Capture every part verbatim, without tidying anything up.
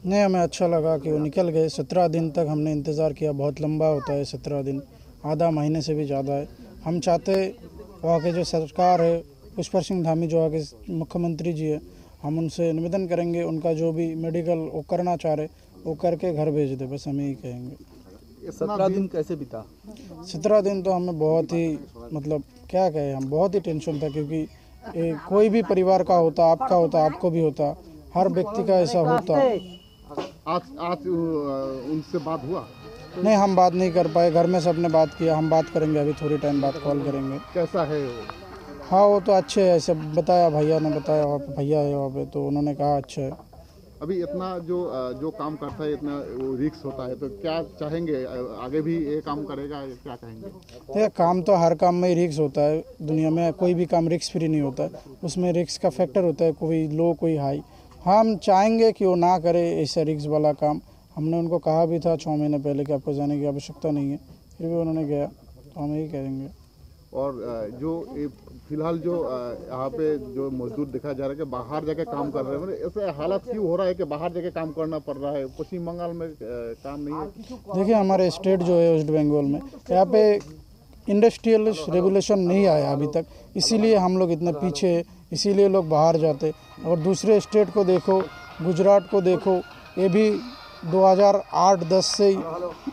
नहीं, हमें अच्छा लगा कि वो निकल गए। सत्रह दिन तक हमने इंतज़ार किया, बहुत लंबा होता है सत्रह दिन, आधा महीने से भी ज़्यादा है। हम चाहते वहाँ के जो सरकार है, पुष्कर सिंह धामी जो आगे मुख्यमंत्री जी है, हम उनसे निवेदन करेंगे उनका जो भी मेडिकल वो करना चाह रहे वो करके घर भेज दे, बस हम यही कहेंगे। सत्रह दिन कैसे बीता? सत्रह दिन तो हमें बहुत ही मतलब क्या कहें, हम बहुत ही टेंशन था, क्योंकि ए, कोई भी परिवार का होता, आपका होता, आपको भी होता, हर व्यक्ति का ऐसा होता। आज आज उनसे बात हुआ? नहीं, हम बात नहीं कर पाए, घर में सबने बात किया, हम बात करेंगे अभी थोड़ी टाइम बाद कॉल करेंगे। कैसा है वो? हाँ, वो तो अच्छे है, सब बताया, भैया ने बताया, वहाँ पे भैया है वहाँ पे, तो उन्होंने कहा अच्छा है। अभी इतना जो जो काम करता है, इतना वो रिस्क होता है, तो क्या चाहेंगे आगे भी ये काम करेगा, क्या कहेंगे? देखिए, काम तो हर काम में ही रिस्क होता है, दुनिया में कोई भी काम रिस्क फ्री नहीं होता है, उसमें रिस्क का फैक्टर होता है, कोई लो कोई हाई। हम चाहेंगे कि वो ना करे ऐसा रिस्क वाला काम। हमने उनको कहा भी था छः महीने पहले कि आपको जाने की आवश्यकता नहीं है, फिर भी उन्होंने गया, तो हम यही करेंगे। और जो फिलहाल जो यहाँ पे जो मजदूर देखा जा रहा है कि बाहर जाके काम कर रहे हैं, मतलब ऐसे हालत क्यों हो रहा है कि बाहर जाके काम करना पड़ रहा है? पश्चिम बंगाल में काम नहीं है? देखिए, हमारे स्टेट जो है वेस्ट बंगाल में, यहाँ पे इंडस्ट्रियल रेगुलेशन नहीं आया अभी तक, इसीलिए हम लोग इतने पीछे हैं, इसीलिए लोग बाहर जाते। और दूसरे स्टेट को देखो, गुजरात को देखो, ये भी दो हज़ार आठ दस से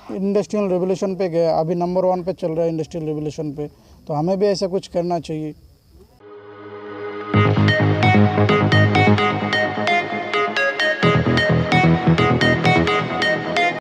इंडस्ट्रियल रेगुलेशन पे गया, अभी नंबर वन पे चल रहा है इंडस्ट्रियल रेगुलेशन पे। तो हमें भी ऐसा कुछ करना चाहिए।